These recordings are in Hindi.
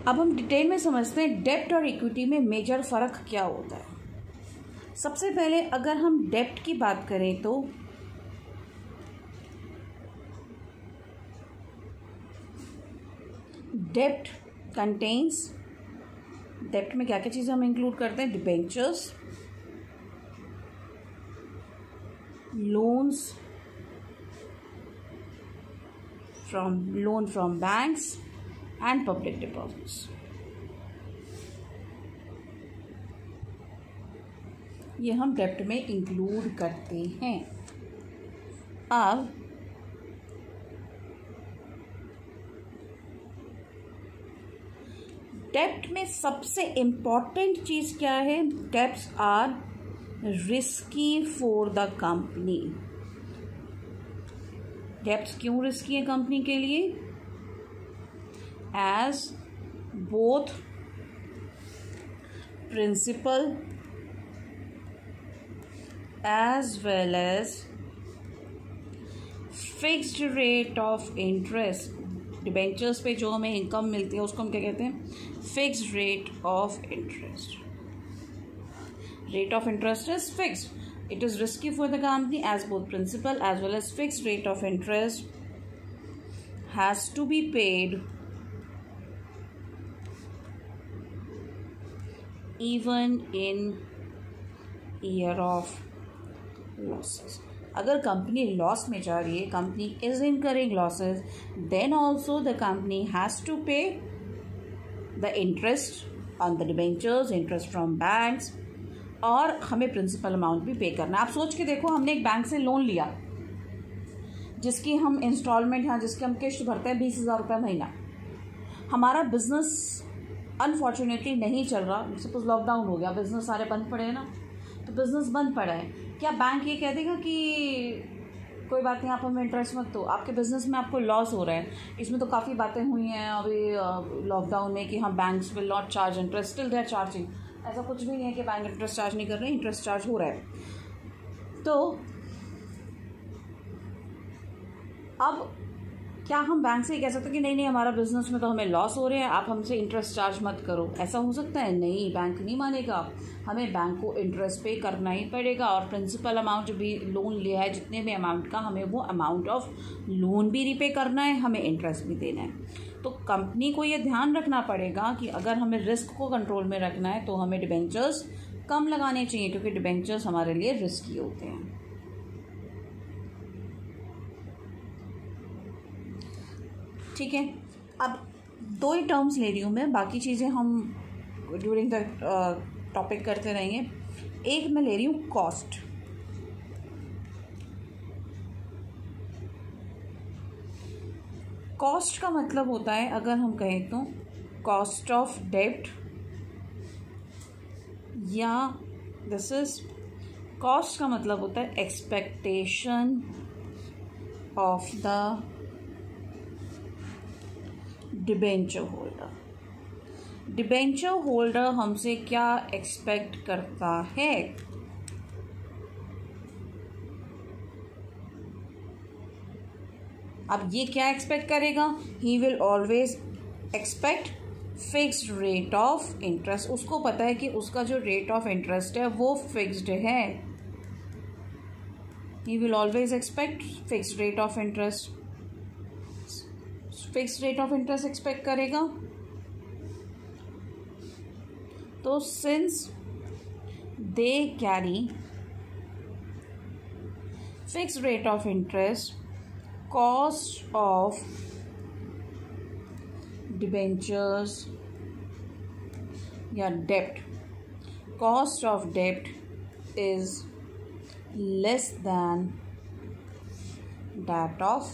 अब हम डिटेल में समझते हैं डेब्ट और इक्विटी में मेजर फ़र्क क्या होता है। सबसे पहले अगर हम डेब्ट की बात करें तो डेब्ट कंटेन्स, डेब्ट में क्या क्या चीज़ें हम इंक्लूड करते हैं, debentures, loan from banks and public deposits. ये हम डेब्ट में इंक्लूड करते हैं। अब डेब्ट में सबसे इम्पॉर्टेंट चीज़ क्या है, debts are risky for the company. Debts क्यों रिस्की है कंपनी के लिए? As both principal as well as fixed rate of interest. Debentures पे जो हमें इनकम मिलती है उसको हम क्या कहते हैं, fixed rate of interest. Rate of interest is fixed. It is risky for the company as both principal as well as fixed rate of interest has to be paid even in year of losses. अगर कंपनी लॉस में जा रही है, company is incurring losses, then also the company has to pay the interest on the debentures, interest from banks, और हमें प्रिंसिपल अमाउंट भी पे करना है। आप सोच के देखो, हमने एक बैंक से लोन लिया जिसकी हम इंस्टॉलमेंट हैं, जिसकी हम किश्त भरते हैं 20,000 रुपये महीना। हमारा बिजनेस अनफॉर्चुनेटली नहीं चल रहा, सपोज लॉकडाउन हो गया, बिजनेस सारे बंद पड़े हैं ना, तो बिजनेस बंद पड़ा है, क्या बैंक ये कह देगा कि कोई बात नहीं आप हमें इंटरेस्ट मत दो? आपके बिजनेस में आपको लॉस हो रहा है। इसमें तो काफ़ी बातें हुई हैं अभी लॉकडाउन में कि हम banks will not charge interest, still they are charging. ऐसा कुछ भी नहीं है कि बैंक इंटरेस्ट चार्ज नहीं कर रहे हैं, इंटरेस्ट चार्ज हो रहा है। तो अब क्या हम बैंक से कह सकते हैं कि नहीं नहीं हमारा बिजनेस में तो हमें लॉस हो रहे हैं, आप हमसे इंटरेस्ट चार्ज मत करो? ऐसा हो सकता है? नहीं, बैंक नहीं मानेगा। हमें बैंक को इंटरेस्ट पे करना ही पड़ेगा, और प्रिंसिपल अमाउंट जो भी लोन लिया है, जितने भी अमाउंट का, हमें वो अमाउंट ऑफ लोन भी रीपे करना है, हमें इंटरेस्ट भी देना है। तो कंपनी को ये ध्यान रखना पड़ेगा कि अगर हमें रिस्क को कंट्रोल में रखना है तो हमें डिबेंचर्स कम लगाने चाहिए, क्योंकि डिबेंचर्स हमारे लिए रिस्की होते हैं। ठीक है, अब 2 ही टर्म्स ले रही हूँ मैं, बाकी चीज़ें हम ड्यूरिंग द टॉपिक करते रहेंगे। एक मैं ले रही हूँ कॉस्ट। कॉस्ट का मतलब होता है, अगर हम कहें तो कॉस्ट ऑफ डेब्ट, या दिस इज कॉस्ट का मतलब होता है expectation of the debenture holder. Debenture holder हमसे क्या एक्सपेक्ट करता है? अब ये क्या एक्सपेक्ट करेगा? He will always expect fixed rate of interest. उसको पता है कि उसका जो रेट ऑफ इंटरेस्ट है वो फिक्स्ड है। He will always expect fixed rate of interest. Fixed rate of interest expect करेगा। तो since they carry fixed rate of interest, cost of debentures या debt, cost of debt is less than that of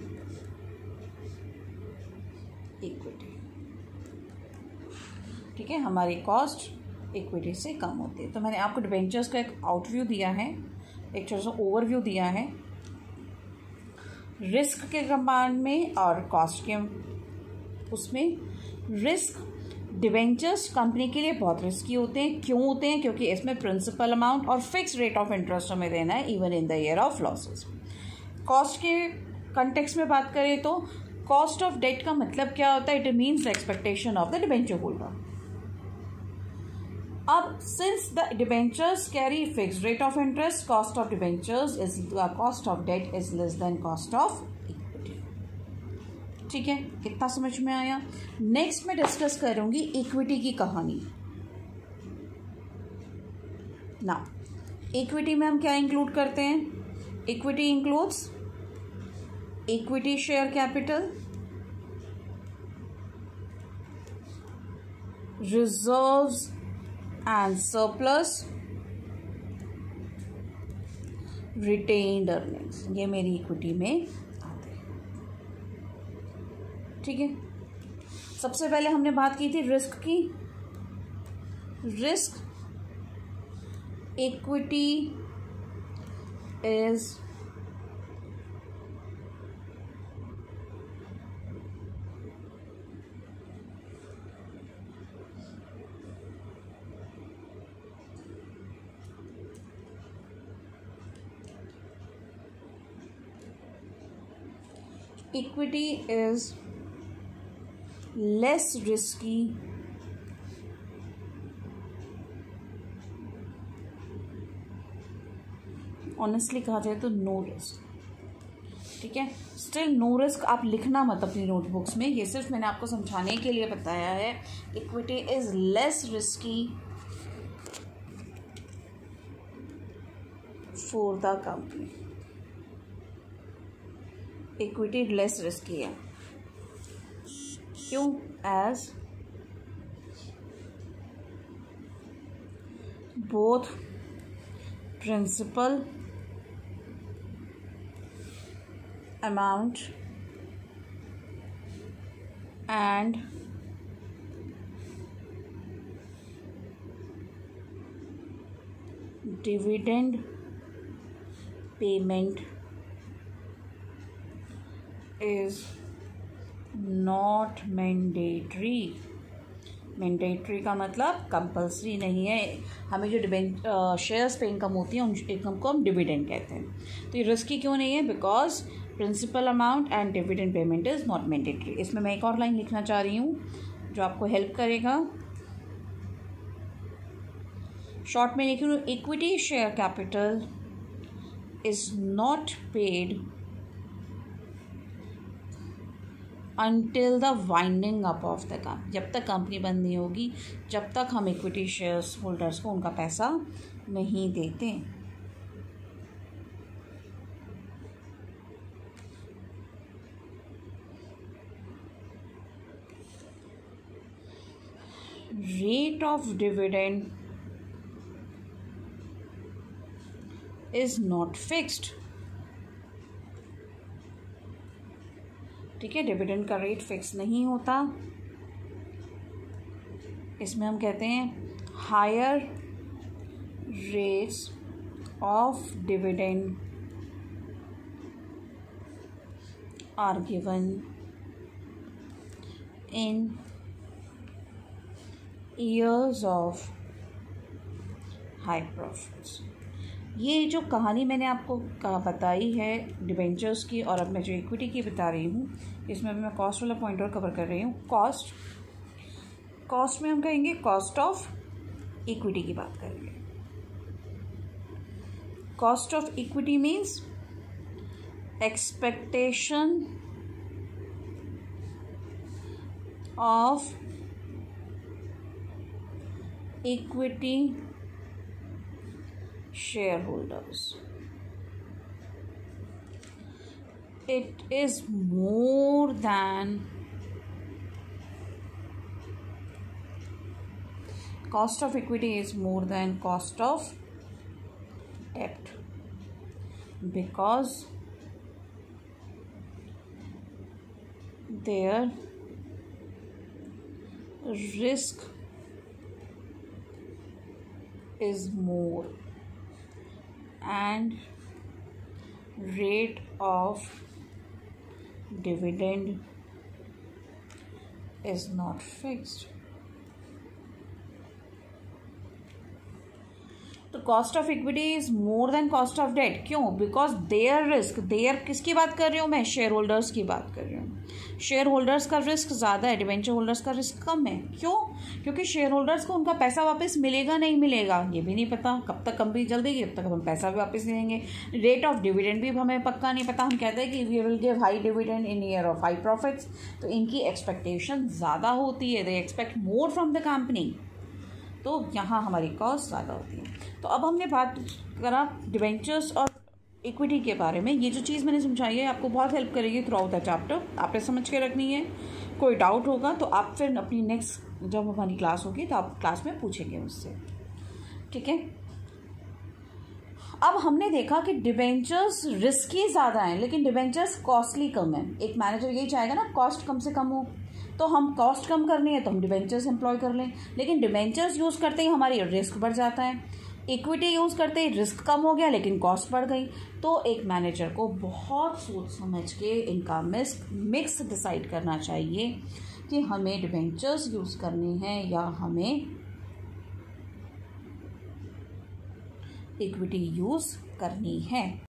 equity। ठीक है, हमारी कॉस्ट इक्विटी से कम होती है। तो मैंने आपको डिबेंचर्स का एक आउटव्यू दिया है, एक छोटा सा ओवरव्यू दिया है रिस्क के कंपार्ट में और कॉस्ट के उसमें। रिस्क, डिबेंचर्स कंपनी के लिए बहुत रिस्की होते हैं। क्यों होते हैं? क्योंकि इसमें प्रिंसिपल अमाउंट और फिक्स रेट ऑफ इंटरेस्ट हमें देना है even in the year of losses. Cost के कंटेक्स्ट में बात करें तो कॉस्ट ऑफ डेट का मतलब क्या होता है? It means the expectation of the debenture holder. अब since the debentures carry fixed rate of interest, cost of debentures is cost of debt is less than cost of equity. ठीक है, कितना समझ में आया? नेक्स्ट मैं डिस्कस करूंगी इक्विटी की कहानी. ना इक्विटी में हम क्या इंक्लूड करते हैं? Equity includes equity share capital, reserves and surplus, retained earnings. ये मेरी इक्विटी में आते हैं. ठीक है, सबसे पहले हमने बात की थी रिस्क की. Risk equity is equity is less risky honestly कहा जाए तो नो रिस्क. ठीक है, स्टिल नो रिस्क आप लिखना मत अपनी नोटबुक्स में, ये सिर्फ मैंने आपको समझाने के लिए बताया है. Equity is less risky for the company. Equity less risky है. क्यों? As both principal amount and dividend payment is not mandatory. Mandatory का मतलब कंपल्सरी नहीं है. हमें जो शेयर्स पे इनकम होती है उन इनकम को हम डिविडेंड कहते हैं. तो ये रिस्की क्यों नहीं है? Because principal amount and dividend payment is not mandatory. इसमें मैं एक और लाइन लिखना चाह रही हूँ जो आपको हेल्प करेगा. शॉर्ट में लिख रही हूँ, equity share capital is not paid until the winding up of the company. जब तक कंपनी बंद नहीं होगी, जब तक हम इक्विटी शेयर्स होल्डर्स को उनका पैसा नहीं देते. Rate of dividend is not fixed. ठीक है, डिविडेंड का रेट फिक्स नहीं होता. इसमें हम कहते हैं higher rates of dividend are given in years of high profits. ये जो कहानी मैंने आपको बताई है डिबेंचर्स की, और अब मैं जो इक्विटी की बता रही हूँ, इसमें भी मैं कॉस्ट वाला पॉइंट और कवर कर रही हूँ. कॉस्ट में हम कहेंगे कॉस्ट ऑफ इक्विटी की बात करेंगे. Cost of equity means expectation of equity shareholders. It is more than cost of equity is more than cost of debt, because their risk is more and rate of dividend is not fixed. तो cost of equity is more than cost of debt. क्यों? बिकॉज देयर रिस्क, देयर किसकी बात कर रही हूँ मैं? शेयर होल्डर्स की बात कर रही हूँ. शेयर होल्डर्स का रिस्क ज़्यादा है, डिवेंचर होल्डर्स का रिस्क कम है. क्यों? क्योंकि शेयर होल्डर्स को उनका पैसा वापस मिलेगा नहीं मिलेगा ये भी नहीं पता. कब तक कंपनी चल देगी तब तक हम पैसा भी वापस नहीं देंगे. रेट ऑफ डिविडेंड भी हमें पक्का नहीं पता. हम कहते हैं कि we will give high dividend in year of high profits, तो इनकी एक्सपेक्टेशन ज़्यादा होती है. They expect more from the company, तो यहाँ हमारी कॉस्ट ज़्यादा होती है. तो अब हमने बात करा डिवेंचर्स और इक्विटी के बारे में. ये जो चीज़ मैंने समझाई है आपको बहुत हेल्प करेगी थ्रू आउट द चैप्टर. आपने समझ के रखनी है. कोई डाउट होगा तो आप फिर अपनी नेक्स्ट जब हमारी क्लास होगी तो आप क्लास में पूछेंगे मुझसे. ठीक है. अब हमने देखा कि डिवेंचर्स रिस्की ज़्यादा हैं लेकिन डिवेंचर्स कॉस्टली कम है. एक मैनेजर यही चाहेगा ना कॉस्ट कम से कम हो, तो हम कॉस्ट कम करनी है तो हम डिवेंचर्स एम्प्लॉय कर लें. लेकिन डिवेंचर्स यूज़ करते ही हमारी रिस्क बढ़ जाता है. इक्विटी यूज़ करते ही रिस्क कम हो गया लेकिन कॉस्ट बढ़ गई. तो एक मैनेजर को बहुत सोच समझ के इनका मिक्स डिसाइड करना चाहिए कि हमें डिवेंचर्स यूज़ करनी है या हमें इक्विटी यूज़ करनी है.